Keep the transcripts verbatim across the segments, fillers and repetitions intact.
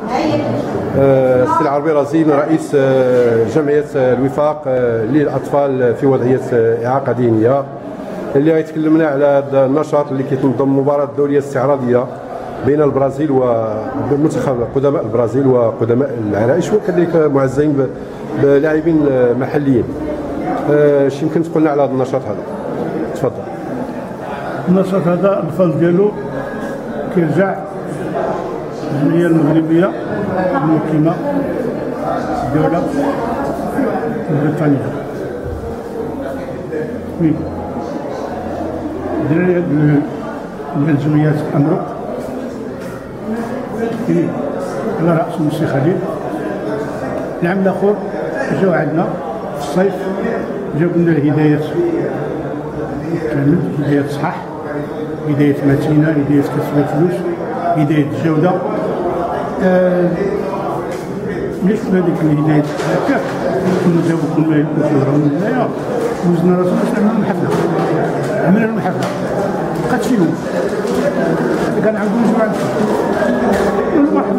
السي العربي رزين رئيس جمعية الوفاق للأطفال في وضعية إعاقة ذهنية، اللي غيتكلمنا على هذا النشاط اللي كيتنظم مباراة دولية استعراضية بين البرازيل ومنتخب قدماء البرازيل وقدماء العرائش، وكذلك معزين بلاعبين محليين. اش يمكن تقول لنا على هذا النشاط هذا؟ تفضل. النشاط هذا الفضل ديالو كيرجع الجمعية المغربية المقيمة في الدولة بريطانيا. وي الدراري ديال جمعية أمرق على رأسهم السي خليل. العام الآخر جاو عندنا في الصيف، جابوا لنا الهدايات كامل، هداية صحاح، هداية متينة، هداية كسب الفلوس، هداية الجودة. آه ليش هذيك الهدايات هكاك كنا جابوا كل ما يكون في هنايا وزنا راسنا باش نعملوا المحفلة. عملنا المحفلة بقات فيهم كان عندهم جوع مرحبا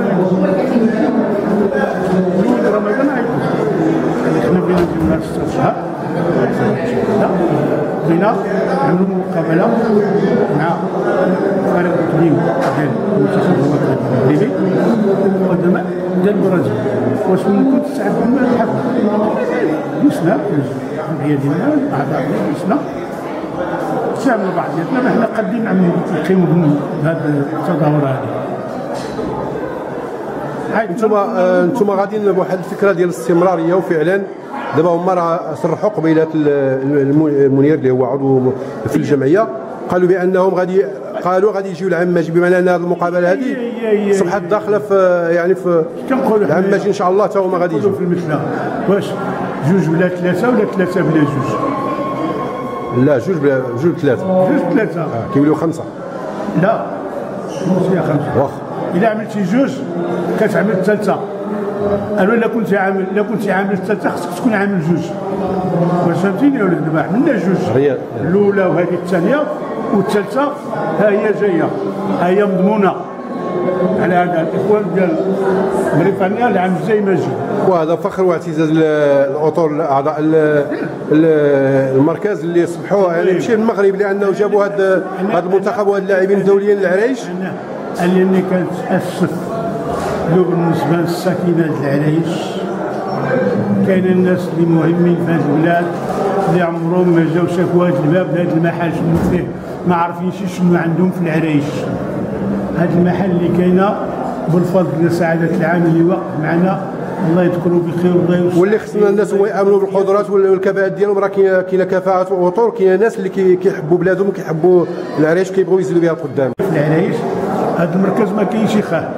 يولي رمضان عيطوا حنا بغينا نديرو هاد ست شهور لا بغينا نعملو مقابلة مع فريق التدريب ديال المنتخب الوطني المغربي وقدماء ديال البرازيل. واش ممكن تستعدوا لنا الحفلة؟ جلسنا الجمعية ديالنا الأعضاء جلسنا تسامحوا بعضياتنا حنا قادين نعملوا نقيموا بهذه التظاهرة هذه. انتم انتم غاديين بواحد الفكره ديال الاستمراريه، وفعلا دابا هما راه صرحوا قبيله المنير اللي هو عضو في الجمعيه، قالوا بانهم غادي قالوا غادي يجيو العام الماجي، بمعنى ان هذه المقابله هذه صبحت داخله في يعني في العام الماجي ان شاء الله حتى هما غادي يجيو في المثلى. واش جوج بلا ثلاثه ولا ثلاثه بلا جوج؟ لا جوج بلا جوج ثلاثه جوج ثلاثه آه كيوليو خمسه. لا ماشي خمسه. واخا إلا عملتي جوج كتعمل الثالثة. أنا إلا كنت عامل إلا كنت عامل الثالثة خصك تكون عامل جوج. واش فهمتيني ولا دابا عملنا جوج، الأولى وهذه الثانية والثالثة ها هي جاية، ها هي مضمونة على هذا الإخوان ديال بريطانيا العام الجاي ما جي. وهذا فخر واعتزاز الاطر اعضاء المركز اللي صبحوا يعني ماشي المغرب، لانه جابوا هذا هذا المنتخب وهاد اللاعبين الدوليين للعرايش. اللي اللي كنتاسف له بالنسبه للساكنه ديال العرايش، كاين الناس اللي مهمين في هذه البلاد اللي عمرهم ما جاو شافوا هذا الباب هذا المحل شنو فيه، ما عارفينش شنو عندهم في العرايش. هذا المحل اللي كاينه بالفضل ديال سعاده العام اللي واقف معنا، الله يذكره بخير والله يوفقه. واللي خصنا الناس هما يامنوا بالقدرات والكفاءات ديالهم. راه كاينه كاينه كفاءات واطور، كاينه ناس اللي كيحبوا بلادهم وكيحبوا العرايش وكيبغيو يزيدوا بها القدام. في العرايش هذا المركز ما كاينش خاه،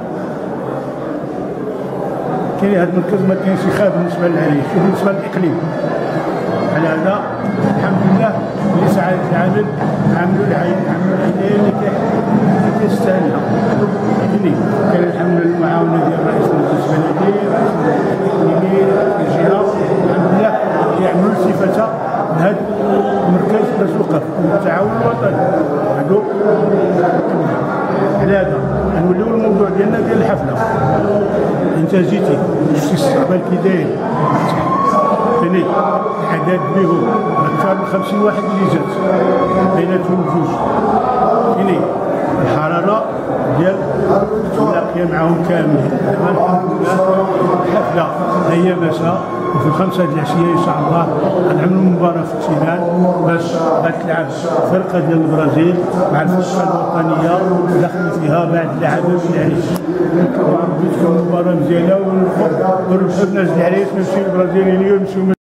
كاين هذا المركز ما كاينش خاه بالنسبه للعرايش وبالنسبه للاقليم. على هذا الحمد لله اللي سعاده العامل عملوا العين عملوا العنايه اللي كيستاهلها. فهمتني؟ كاين الحمد لله المعاونه ديال رئيس مجلس البلدي، رئيس المدير الجهه، الحمد لله كيعملوا التفاته لهذا المركز باش يوقف التعاون الوطني. هادو على هذا غنوليو الموضوع ديالنا ديال الحفله. انت جيتي شفتي الاستقبال كي داير، فهمتني؟ العدد بهم اكثر من خمسين واحد اللي جات بيناتهم جوج، فهمتني؟ الحراره ديال ملاقيه معاهم كاملين. الحمد لله الحفله هي مساء، وفي الخمسة د العشية إن شاء الله غنعملوا مباراة في التيران باش غتلعب فرقة ديال البرازيل مع الفرقة الوطنية داخل فيها بعض اللاعبين من العريش. وربي تكون مباراة مزيانة ونربحوا الناس د العريش، ماشي البرازيليين يمشيو